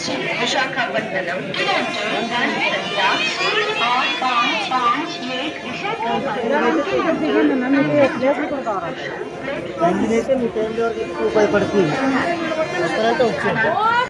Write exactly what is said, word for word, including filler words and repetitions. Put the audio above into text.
Station Visakhapatnam kilometre दस संख्या आठ पाँच पाँच एक विशाखापट्टनम।